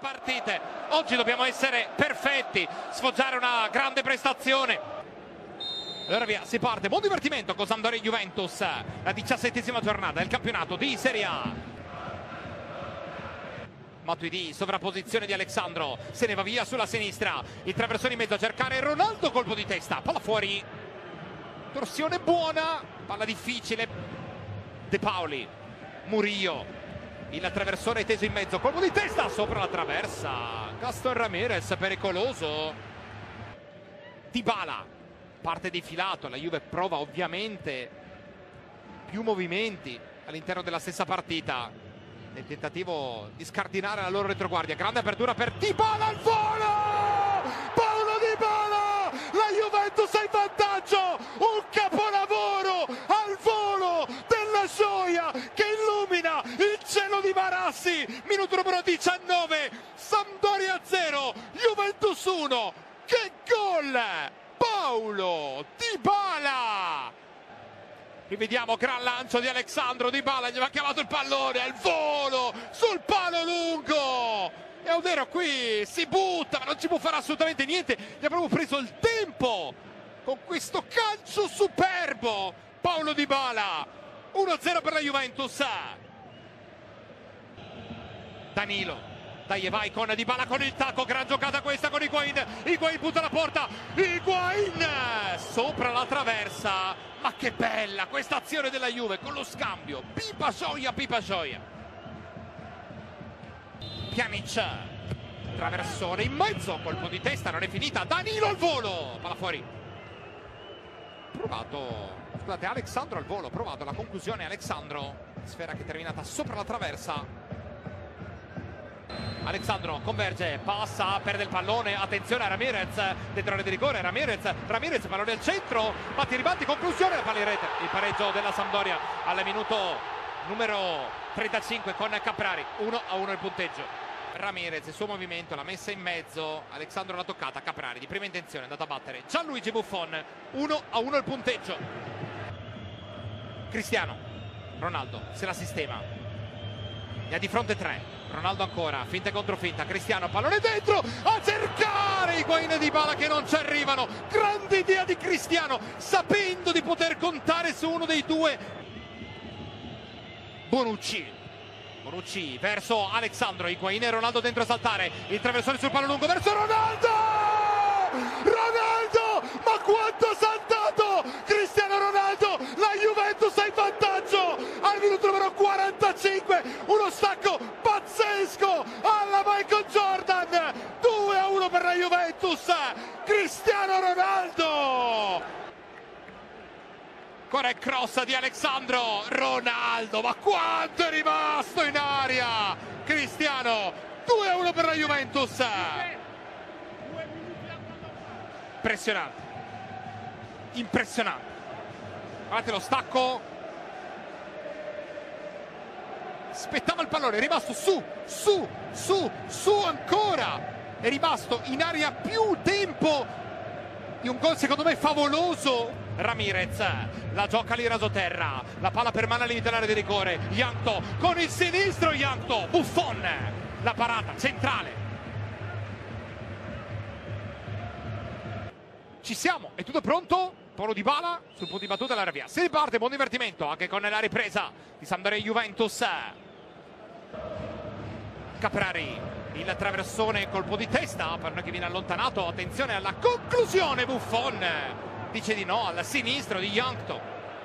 partite. Oggi dobbiamo essere perfetti, sfoggiare una grande prestazione. Allora via, si parte, buon divertimento con Sampdoria Juventus, la 17ª giornata del campionato di Serie A. Matuidi, sovrapposizione di Alexandro, se ne va via sulla sinistra, il traversone in mezzo a cercare Ronaldo, colpo di testa, palla fuori, torsione buona, palla difficile, De Paoli, Murillo, il traversone teso in mezzo, colpo di testa, sopra la traversa, Gaston Ramirez, pericoloso, Dybala, parte defilato, la Juve prova ovviamente più movimenti all'interno della stessa partita nel tentativo di scardinare la loro retroguardia. Grande apertura per Dybala al volo! Paulo Dybala! La Juventus è in vantaggio! Un capolavoro al volo della gioia che illumina il cielo di Marassi! Minuto numero 19, Sampdoria 0, Juventus 1. Che gol! Paulo Dybala! Rivediamo, gran lancio di Alexandro Dybala, gli aveva chiamato il pallone al volo sul palo lungo e Audero qui si butta, ma non ci può fare assolutamente niente, gli ha proprio preso il tempo con questo calcio superbo. Paulo Dybala, 1-0 per la Juventus. Danilo, dai e vai con Dybala con il tacco, gran giocata questa con Higuain, Higuain butta la porta, Higuain sopra la traversa, ma che bella questa azione della Juve con lo scambio, Pipa Gioia, Pjanic, traversone in mezzo, colpo di testa, non è finita, Danilo al volo, palla fuori, provato, scusate, Alexandro al volo, provato la conclusione Alexandro, sfera che è terminata sopra la traversa. Alexandro converge, passa, perde il pallone, attenzione a Ramirez, dentro l'area di rigore, Ramirez, pallone al centro, batti ribatti, conclusione, la palla in rete, il pareggio della Sampdoria al minuto numero 35 con Caprari, 1-1 il punteggio. Ramirez, il suo movimento, la messa in mezzo, Alexandro l'ha toccata, Caprari di prima intenzione, è andato a battere Gianluigi Buffon, 1-1 il punteggio. Cristiano Ronaldo se la sistema, ne ha di fronte 3. Ronaldo ancora, finta contro finta, Cristiano, pallone dentro, a cercare Higuain e Dybala che non ci arrivano, grande idea di Cristiano, sapendo di poter contare su uno dei due. Bonucci verso Alexandro, Higuain e Ronaldo dentro a saltare, il traversone sul palo lungo verso Ronaldo, ma quanto ha saltato Cristiano Ronaldo, la Juventus è in vantaggio al minuto numero 45, uno stacco pazzesco alla Michael Jordan, 2-1 per la Juventus, Cristiano Ronaldo, ancora il cross di Alexandro, Ronaldo, ma quanto è rimasto in aria Cristiano, 2-1 per la Juventus, impressionante, guardate lo stacco, aspettava il pallone, è rimasto su ancora, è rimasto in aria più tempo di un gol secondo me favoloso. Ramirez la gioca lì rasoterra, la palla permane al limite dell'area di rigore, Yankto con il sinistro, Buffon, la parata centrale. Ci siamo, è tutto pronto. Paulo Dybala sul punto di battuta dell'area via. Si riparte, buon divertimento anche con la ripresa di Sampdoria Juventus. Caprari, il traversone, colpo di testa, pallone che viene allontanato, attenzione alla conclusione, Buffon dice di no, al sinistro di Yankto.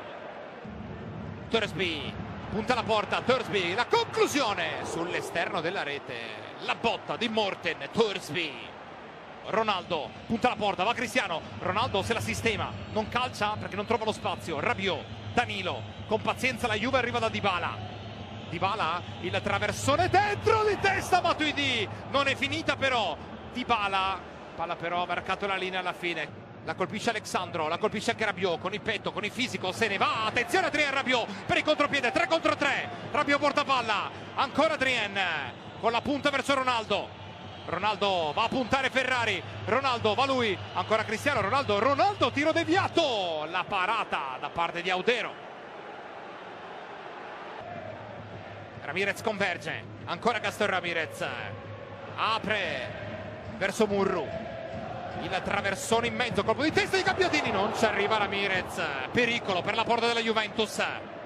Thursby, punta la porta, Thursby, la conclusione sull'esterno della rete, la botta di Morten, Thursby. Ronaldo punta la porta, va Cristiano, Ronaldo se la sistema, non calcia perché non trova lo spazio, Rabiot, Danilo, con pazienza la Juve arriva da Dybala, il traversone dentro di testa, Matuidi, non è finita però, Dybala, palla però ha marcato la linea alla fine, la colpisce Alexandro, la colpisce anche Rabiot, con il petto, con il fisico, se ne va, attenzione Adrien Rabiot, per il contropiede, 3 contro 3, Rabiot porta palla, ancora Adrien, con la punta verso Ronaldo va a puntare Ferrari, Ronaldo va lui, ancora Cristiano, Ronaldo, tiro deviato, la parata da parte di Audero. Ramirez converge, ancora Gaston Ramirez, apre verso Murru, il traversone in mezzo, colpo di testa di Gabbiadini, non ci arriva Ramirez, pericolo per la porta della Juventus.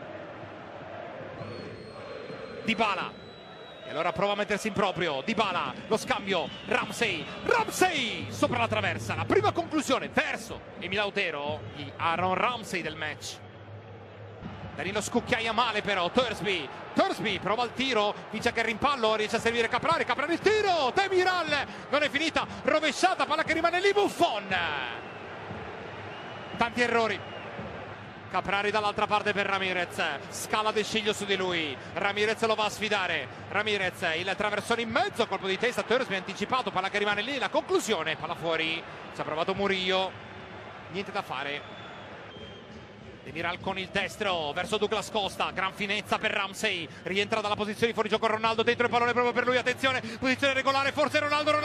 Dybala, e allora prova a mettersi in proprio, Dybala, lo scambio, Ramsey sopra la traversa, la prima conclusione verso Emile Lautaro, gli Aaron Ramsey del match. Danilo scucchiaia male però, Thursby prova il tiro, dice che il rimpallo, riesce a servire Caprari il tiro, Demiral, non è finita, rovesciata, palla che rimane lì, Buffon. Tanti errori. Caprari dall'altra parte per Ramirez, scala De Sciglio su di lui, Ramirez lo va a sfidare, Ramirez, il traversone in mezzo, colpo di testa, Thursby anticipato, palla che rimane lì, la conclusione, palla fuori, ci ha provato Murillo, niente da fare. Demiral con il destro verso Douglas Costa, gran finezza per Ramsey, rientra dalla posizione di fuorigioco Ronaldo, dentro il pallone proprio per lui, attenzione, posizione regolare, forse Ronaldo!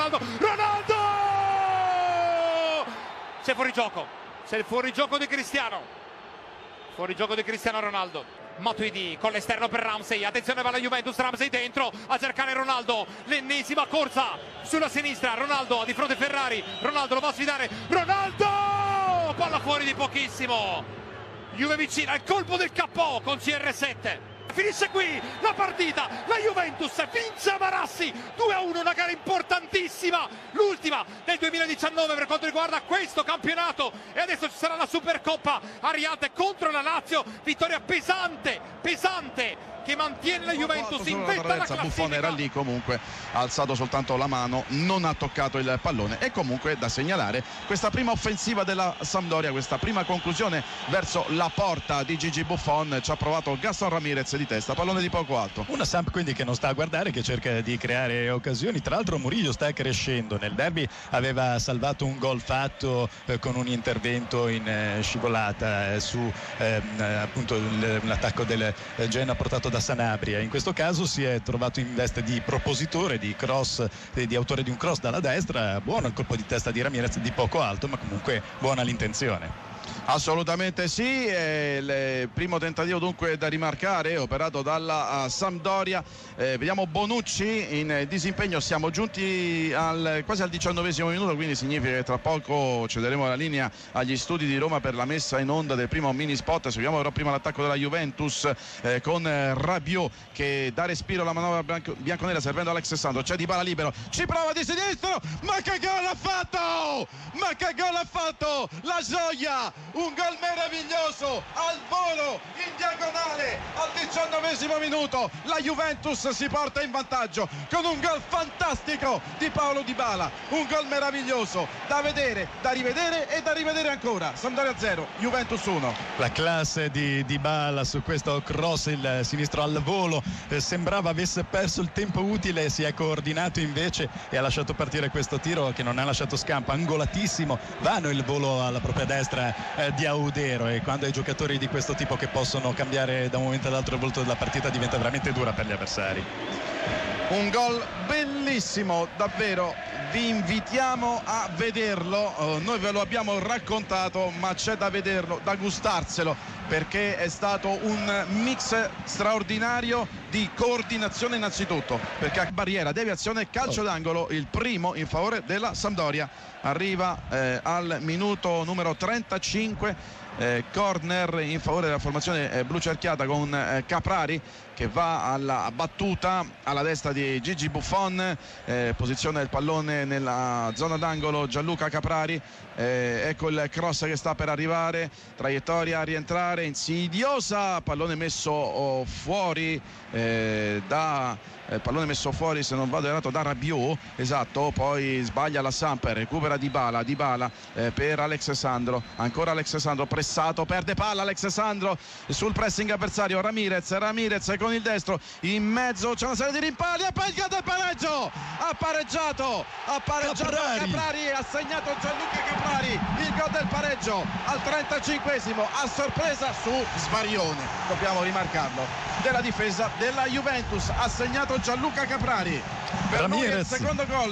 C'è il fuorigioco di Cristiano, Ronaldo. Matuidi con l'esterno per Ramsey, attenzione va la Juventus, Ramsey dentro a cercare Ronaldo, l'ennesima corsa sulla sinistra, Ronaldo di fronte a Ferrari, Ronaldo lo va a sfidare, Ronaldo! Palla fuori di pochissimo. Juve vicina al colpo del KO con CR7. Finisce qui la partita, la Juventus vince a Marassi 2-1, una gara importantissima, l'ultima del 2019 per quanto riguarda questo campionato, e adesso ci sarà la Supercoppa a Riyadh contro la Lazio, vittoria pesante che mantiene la Juventus in vetta alla classifica. Buffon era lì comunque, ha alzato soltanto la mano, non ha toccato il pallone. E comunque da segnalare questa prima offensiva della Sampdoria, questa prima conclusione verso la porta di Gigi Buffon, ci ha provato Gaston Ramirez di testa, pallone di poco alto. Una Samp quindi che non sta a guardare, che cerca di creare occasioni. Tra l'altro Murillo sta crescendo, nel derby aveva salvato un gol fatto con un intervento in scivolata su appunto l'attacco del Genoa portato da Sanabria. In questo caso si è trovato in veste di propositore, di cross, di autore di un cross dalla destra. Buono il colpo di testa di Ramirez, di poco alto, ma comunque buona l'intenzione. Assolutamente sì, il primo tentativo dunque da rimarcare operato dalla Sampdoria. Vediamo Bonucci in disimpegno, siamo giunti quasi al 19esimo minuto, quindi significa che tra poco cederemo la linea agli studi di Roma per la messa in onda del primo mini spot. Seguiamo però prima l'attacco della Juventus con Rabiot che dà respiro alla manovra bianconera servendo Alex Sandro. C'è Dybala libero, ci prova di sinistro, ma che gol ha fatto, la gioia, un gol meraviglioso al volo in diagonale al 19esimo minuto. La Juventus si porta in vantaggio con un gol fantastico di Paolo Dybala, un gol meraviglioso da vedere, da rivedere e da rivedere ancora. Sampdoria 0, Juventus 1. La classe di Dybala su questo cross, il sinistro al volo, sembrava avesse perso il tempo utile, si è coordinato invece e ha lasciato partire questo tiro che non ha lasciato scampo, angolatissimo, vano il volo alla propria destra di Audero, e quando hai giocatori di questo tipo che possono cambiare da un momento all'altro il volto della partita diventa veramente dura per gli avversari. Un gol bellissimo, davvero, vi invitiamo a vederlo, noi ve lo abbiamo raccontato, ma c'è da vederlo, da gustarselo, perché è stato un mix straordinario di coordinazione innanzitutto, perché a barriera, deviazione, calcio d'angolo, il primo in favore della Sampdoria, arriva al minuto numero 35, corner in favore della formazione blu cerchiata con Caprari che va alla battuta alla destra di Gigi Buffon, posiziona il pallone nella zona d'angolo Gianluca Caprari, ecco il cross che sta per arrivare, traiettoria a rientrare insidiosa, pallone messo fuori pallone messo fuori, se non vado errato, da Rabiot, esatto, poi sbaglia la Samp, recupera Dybala per Alex Sandro, ancora Alex Sandro pressato, perde palla Alex Sandro sul pressing avversario, Ramirez con il destro, in mezzo c'è una serie di rimpalli e poi il gol del pareggio, ha pareggiato Caprari, ha segnato Gianluca Caprari, il gol del pareggio al 35esimo, a sorpresa su svarione, dobbiamo rimarcarlo, della difesa della Juventus, ha segnato Gianluca Caprari per lui il secondo gol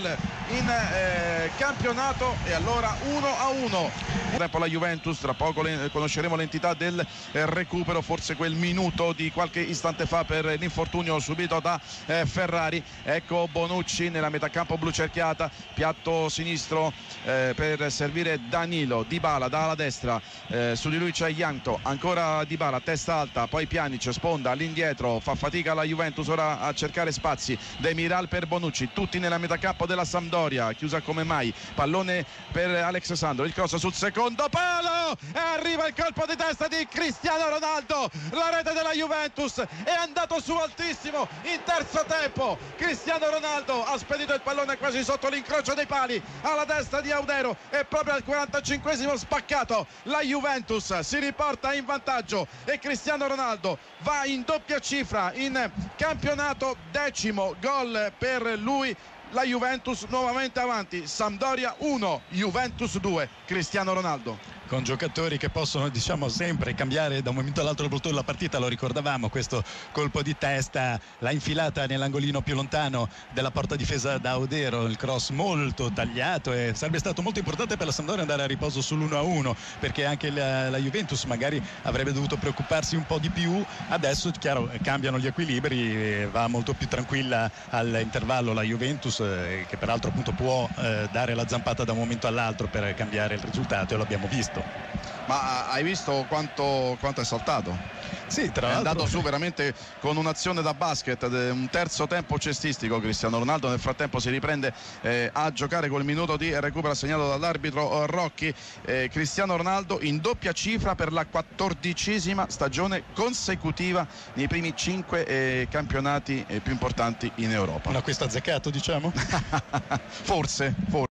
in campionato, e allora 1-1. Tempo la Juventus, tra poco conosceremo l'entità del recupero, forse quel minuto di qualche istante fa per l'infortunio subito da Ferrari. Ecco Bonucci nella metà campo blu cerchiata, piatto sinistro per servire Danilo, Dybala dalla destra, su di lui c'è Jankto, ancora Dybala, testa alta, poi Pjanic, sponda all'indietro, fa fatica la Juventus ora a cercare spazi. Demiral per Bonucci, tutti nella metà campo della Sampdoria, chiusa come mai, pallone per Alex Sandro, il cross sul secondo palo e arriva il colpo di testa di Cristiano Ronaldo. La rete della Juventus è andato su altissimo in terzo tempo. Cristiano Ronaldo ha spedito il pallone quasi sotto l'incrocio dei pali alla destra di Audero e proprio al 45esimo spaccato la Juventus si riporta in vantaggio e Cristiano Ronaldo va in doppia cifra in campionato, 10° gol per lui. La Juventus nuovamente avanti, Sampdoria 1, Juventus 2, Cristiano Ronaldo. Con giocatori che possono, diciamo, sempre cambiare da un momento all'altro il volto della partita. Lo ricordavamo, questo colpo di testa, la infilata nell'angolino più lontano della porta difesa da Audero, il cross molto tagliato, e sarebbe stato molto importante per la Sampdoria andare a riposo sull'1-1, perché anche la Juventus magari avrebbe dovuto preoccuparsi un po' di più. Adesso chiaro cambiano gli equilibri, va molto più tranquilla all'intervallo la Juventus, che peraltro appunto può dare la zampata da un momento all'altro per cambiare il risultato, e lo abbiamo visto. Ma hai visto quanto è saltato? Sì, tra è l'altro andato su veramente con un'azione da basket, un terzo tempo cestistico. Cristiano Ronaldo nel frattempo si riprende a giocare col minuto di recupero assegnato dall'arbitro Rocchi. Cristiano Ronaldo in doppia cifra per la 14ª stagione consecutiva nei primi 5 campionati più importanti in Europa. Un acquisto azzeccato, diciamo? Forse